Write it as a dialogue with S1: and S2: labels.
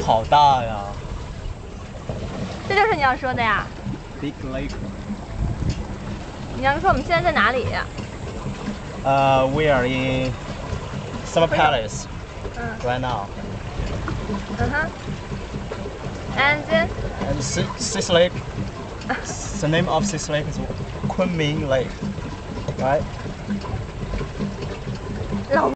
S1: 好大呀
S2: 这就是你要说的呀？
S1: ，Big Lake。
S2: 你要说我们现在在哪里？
S1: We are in Summer Palace
S2: 嗯
S1: right now.
S2: 嗯哼。And then
S1: And this lake, the name of this lake is Kunming Lake, right?
S2: 老